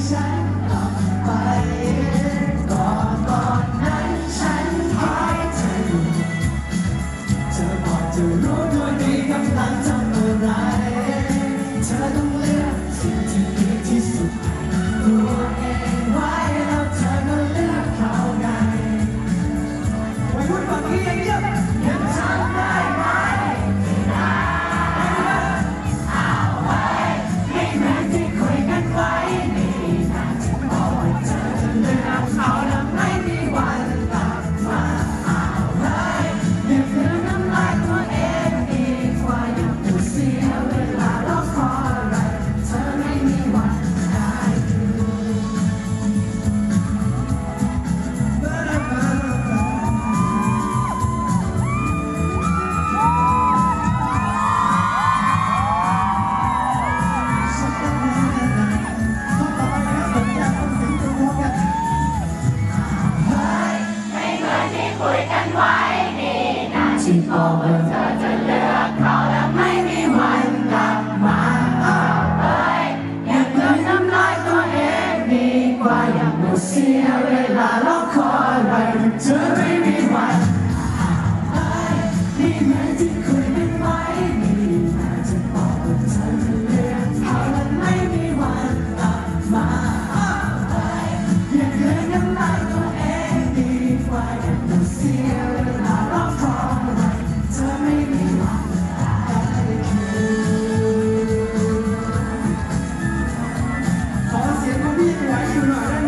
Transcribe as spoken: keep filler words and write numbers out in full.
ฉันออกไปก่อนก่อนนั้นฉันคอยเธออยู่เธอบอกจะรู้ด้วยดีกำลังทำอะไรเธอต้องเลือกสิ่งที่ดีที่สุดตัวเองไว้แล้วเธอก็เลือกเขาไงวัยรุ่นฝั่งนี้ยังเยอะยังทำได้ไหมไม่ได้เอาไว้ให้แม้ที่คุยกันไว้นี่นะที่บอกว่าเธอจะเลือกเขาและไม่มีวันกลับมาเอาไว้อย่าเพิ่งน้ำลายตัวเองดีกว่าอย่าพูดเสียเวลารอคอยอะไรเธอไม่มีวันได้คืคุยกันไว้นี่นะที่บอกว่าเธอจะเลือกเขาและไม่มีวันกลับมาเอาเอ้ยอย่าเพิ่งทำลายตัวเองดีกว่าอย่าหมดเสียเวลารอคอยอะไรเธอไม่มีวันเอาเอ้ยนี่เหมือนที่คุยกันไว้นี่นะที่บอกว่าเธอจะเลือกเขาและไม่มีวันกลับมาเอาเอ้ยอย่าเพิ่งทำลายตัวเองดีกว่าอย่าหมดเสียเวลารอคอยอะไรเธอไม่มีวันได้คืนขอเสียงของพี่ไหวอยู่หน่อย